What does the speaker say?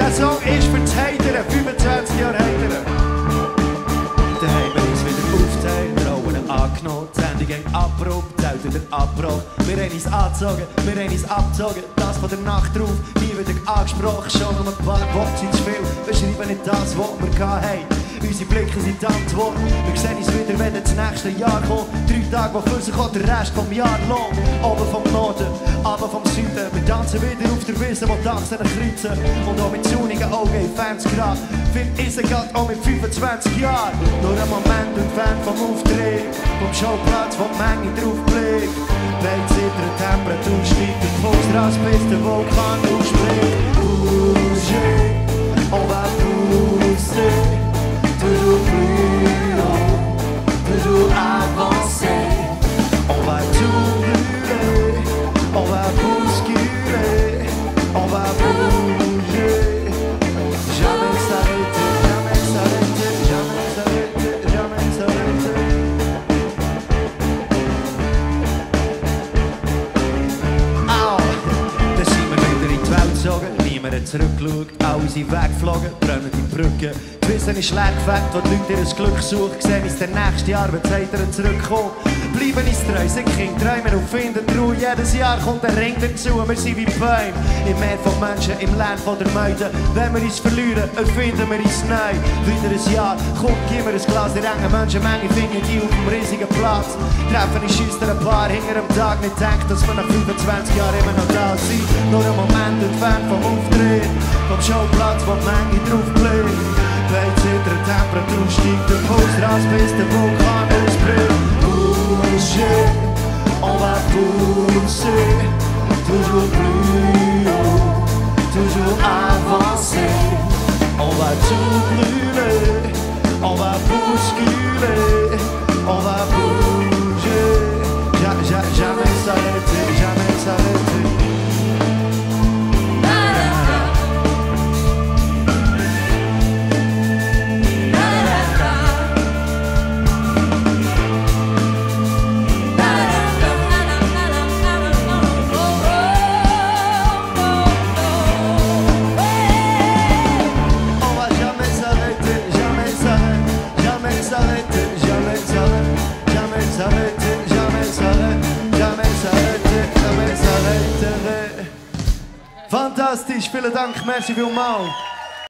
Der Song ist für die Hater, 25 Jahre Hater. Dann haben wir uns wieder aufgeteilt, Rollen angenommen, die Sendung ging abgeprobt, zählt wieder Abbruch. Wir haben uns angezogen, wir haben uns abgezogen, das von der Nacht drauf, nie wieder angesprochen, schon um ein paar Worte sind zu viel, wir schreiben nicht das, was wir hatten. Unsere Blicke sind die Antwort, wir sehen uns wieder, wenn das nächste Jahr kommt. 3 Tage, wo für sich auch der Rest vom Jahr lohnt. Oben vom Norden, aber vom Süden, wir tanzen wieder auf der Wiese, wo die Achsen kreuzen. Und auch mit sonnigen Augen in 50 Grad, viel ist gerade auch mit 25 Jahren. Nur ein Moment und Fan vom Auftritt, vom Showplatz, wo die Menge drauf blickt. Weit zittert, Temperatur steigt, der Puls raus, bis der Vulkan ausspricht. Bouger, on va pousser, toujours plus haut, toujours avancer. On va tout brûler, on va bousculer, on va bouger. Jamais s'arrêter, jamais s'arrêter, jamais s'arrêter, jamais s'arrêter. Da sind wir wieder in die Welt gezogen, niemand hat zurückgeschaut, alle sind weggeflogen, brennen die Brücken. Die Wissen ist leer gefegt, wo die Leute ihr Glück suchen, sehen uns der nächste Arbeitsleiter zurückkommen. Bleiben uns treu, sind Kinder, träumen und finden Ruhe. Jedes Jahr kommt ein Ring dazu, wir sind wie Bäume. Im Meer von Menschen, im Land von der Meute. Wenn wir uns verlieren, erfinden wir uns neu. Wieder ein Jahr, kommt, gib mir ein Glas der engen Menschenmenge, finden die auf dem riesigen Platz. Treffen ich schüstern ein paar hinter am Tag, nicht denkt, dass wir nach 25 Jahren immer noch da sind. Nur ein Moment entfernt vom Auftritt, vom Showplatz, wo die Menge drauf blickt. Weit zittert, Temperatur steigt, der Puls raus, bis der Vulkan ausbricht. Bouger, on va pousser, toujours plus haut, toujours avancer. On va tout brûler, on va bousculer, on va bouger. Jamais s'arrêter, jamais s'arrêter. Fantastisch, vielen Dank, merci vielmals.